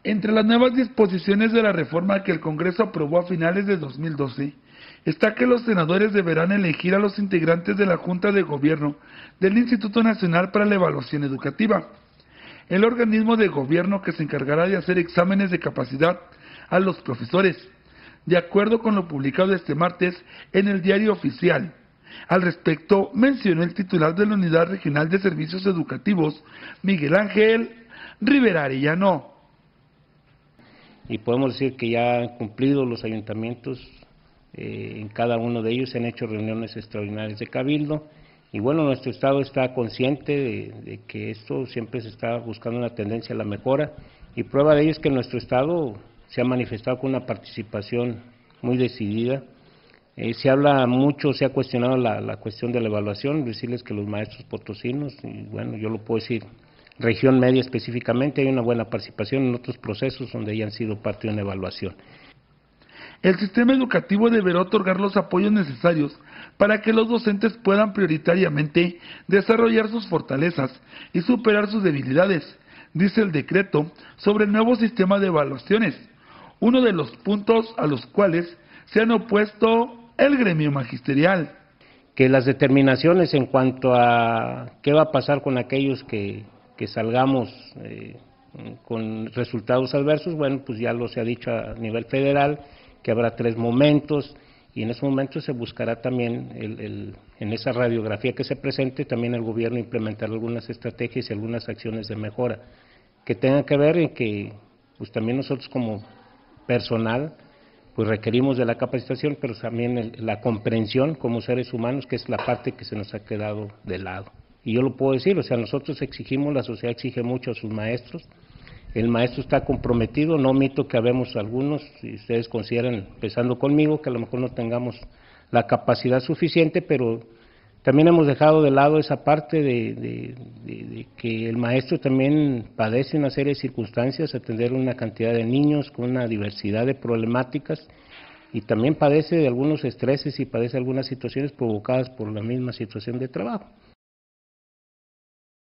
Entre las nuevas disposiciones de la reforma que el Congreso aprobó a finales de 2012, está que los senadores deberán elegir a los integrantes de la Junta de Gobierno del Instituto Nacional para la Evaluación Educativa, el organismo de gobierno que se encargará de hacer exámenes de capacidad a los profesores, de acuerdo con lo publicado este martes en el Diario Oficial. Al respecto, mencionó el titular de la Unidad Regional de Servicios Educativos, Miguel Ángel Rivera Arellano. Y podemos decir que ya han cumplido los ayuntamientos, en cada uno de ellos se han hecho reuniones extraordinarias de cabildo, y bueno, nuestro Estado está consciente de que esto siempre se está buscando una tendencia a la mejora, y prueba de ello es que nuestro Estado se ha manifestado con una participación muy decidida. Se habla mucho, se ha cuestionado la cuestión de la evaluación, decirles que los maestros potosinos, y bueno, yo lo puedo decir, región media específicamente, hay una buena participación en otros procesos donde ya han sido parte de una evaluación. El sistema educativo deberá otorgar los apoyos necesarios para que los docentes puedan prioritariamente desarrollar sus fortalezas y superar sus debilidades, dice el decreto sobre el nuevo sistema de evaluaciones, uno de los puntos a los cuales se han opuesto el gremio magisterial. Que las determinaciones en cuanto a qué va a pasar con aquellos que salgamos con resultados adversos, bueno, pues ya lo se ha dicho a nivel federal, que habrá 3 momentos, y en ese momento se buscará también, en esa radiografía que se presente, también el gobierno implementar algunas estrategias y algunas acciones de mejora, que tengan que ver en que, pues también nosotros como personal, pues requerimos de la capacitación, pero también la comprensión como seres humanos, que es la parte que se nos ha quedado de lado. Y yo lo puedo decir, o sea, nosotros exigimos, la sociedad exige mucho a sus maestros, el maestro está comprometido, no omito que habemos algunos, si ustedes consideran, empezando conmigo, que a lo mejor no tengamos la capacidad suficiente, pero también hemos dejado de lado esa parte de que el maestro también padece una serie de circunstancias, atender una cantidad de niños con una diversidad de problemáticas, y también padece de algunos estreses y padece algunas situaciones provocadas por la misma situación de trabajo.